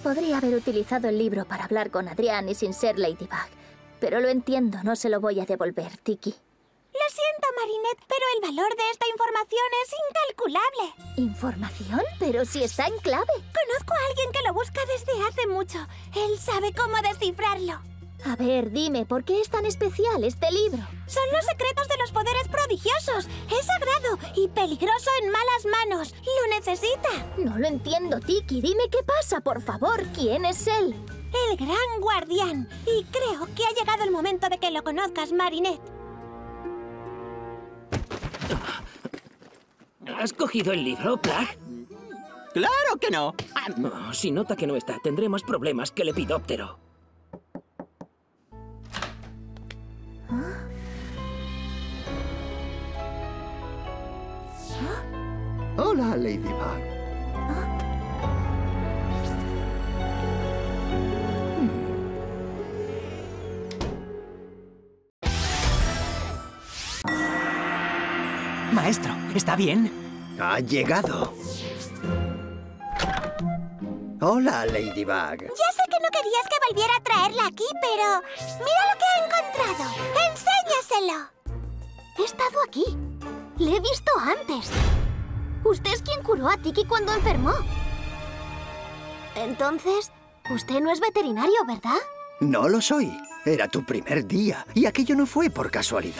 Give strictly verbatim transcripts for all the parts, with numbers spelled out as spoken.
Podría haber utilizado el libro para hablar con Adrián y sin ser Ladybug. Pero lo entiendo, no se lo voy a devolver, Tiki. Lo siento, Marinette, pero el valor de esta información es incalculable. ¿Información? Pero si está en clave. Conozco a alguien que lo busca desde hace mucho. Él sabe cómo descifrarlo. A ver, dime, ¿por qué es tan especial este libro? Son los secretos de los poderes prodigiosos. Es sagrado y peligroso en malas manos. Lo necesita. No lo entiendo, Tiki. Dime qué pasa, por favor. ¿Quién es él? El Gran Guardián. Y creo que ha llegado el momento de que lo conozcas, Marinette. ¿Has cogido el libro, Plug? ¡Claro que no! Oh, si nota que no está, tendré más problemas que el Lepidóptero. Hola, Ladybug. Maestro, ¿está bien? Ha llegado. Hola, Ladybug. Ya sé que no querías que volviera a traerla aquí, pero... ¡mira lo que ha encontrado! ¡Enséñaselo! He estado aquí. Le he visto antes. Usted es quien curó a Tiki cuando enfermó. Entonces, usted no es veterinario, ¿verdad? No lo soy. Era tu primer día y aquello no fue por casualidad.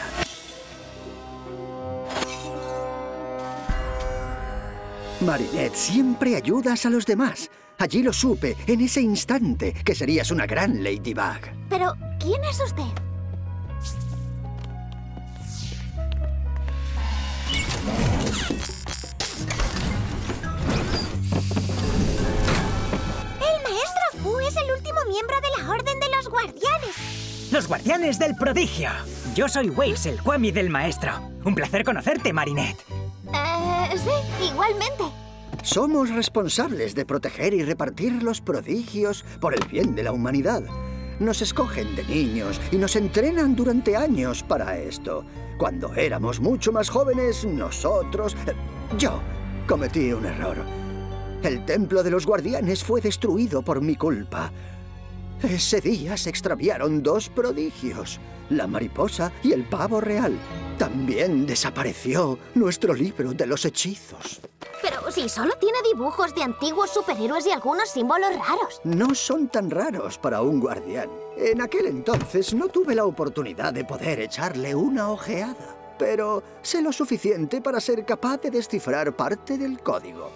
Marinette, siempre ayudas a los demás. Allí lo supe, en ese instante, que serías una gran Ladybug. Pero, ¿quién es usted? El maestro Fu es el último miembro de la Orden de los Guardianes. ¡Los Guardianes del Prodigio! Yo soy Waze, el Kwami del maestro. Un placer conocerte, Marinette. Eh, sí, igualmente. Somos responsables de proteger y repartir los prodigios por el bien de la humanidad. Nos escogen de niños y nos entrenan durante años para esto. Cuando éramos mucho más jóvenes, nosotros... Yo cometí un error. El templo de los guardianes fue destruido por mi culpa. Ese día se extraviaron dos prodigios, la mariposa y el pavo real. También desapareció nuestro libro de los hechizos. Pero si solo tiene dibujos de antiguos superhéroes y algunos símbolos raros. No son tan raros para un guardián. En aquel entonces no tuve la oportunidad de poder echarle una ojeada, pero sé lo suficiente para ser capaz de descifrar parte del código.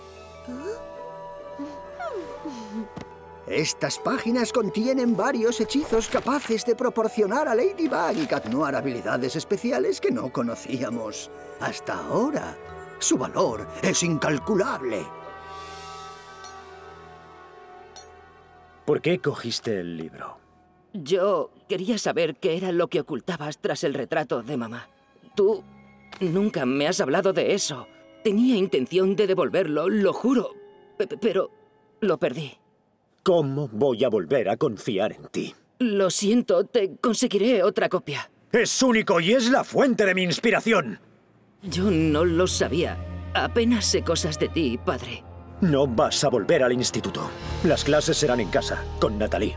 Estas páginas contienen varios hechizos capaces de proporcionar a Ladybug y Cat Noir habilidades especiales que no conocíamos hasta ahora. Su valor es incalculable. ¿Por qué cogiste el libro? Yo quería saber qué era lo que ocultabas tras el retrato de mamá. Tú nunca me has hablado de eso. Tenía intención de devolverlo, lo juro, P- pero lo perdí. ¿Cómo voy a volver a confiar en ti? Lo siento, te conseguiré otra copia. Es único y es la fuente de mi inspiración. Yo no lo sabía. Apenas sé cosas de ti, padre. No vas a volver al instituto. Las clases serán en casa, con Natalie.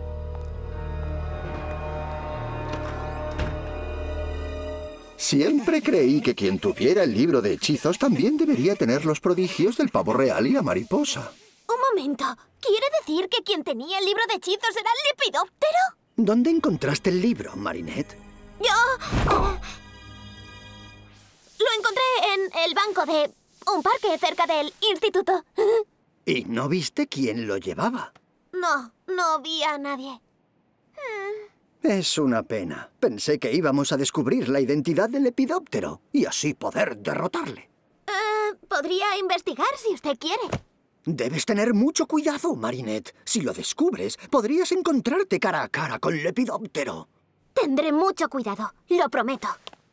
Siempre creí que quien tuviera el libro de hechizos también debería tener los prodigios del pavo real y la mariposa. Un momento. ¿Quiere decir que quien tenía el libro de hechizos era el Lepidóptero? ¿Dónde encontraste el libro, Marinette? Yo... eh, lo encontré en el banco de un parque cerca del instituto. ¿Y no viste quién lo llevaba? No, no vi a nadie. Es una pena. Pensé que íbamos a descubrir la identidad del Lepidóptero y así poder derrotarle. Eh, podría investigar si usted quiere. Debes tener mucho cuidado, Marinette. Si lo descubres, podrías encontrarte cara a cara con Lepidóptero. Tendré mucho cuidado, lo prometo.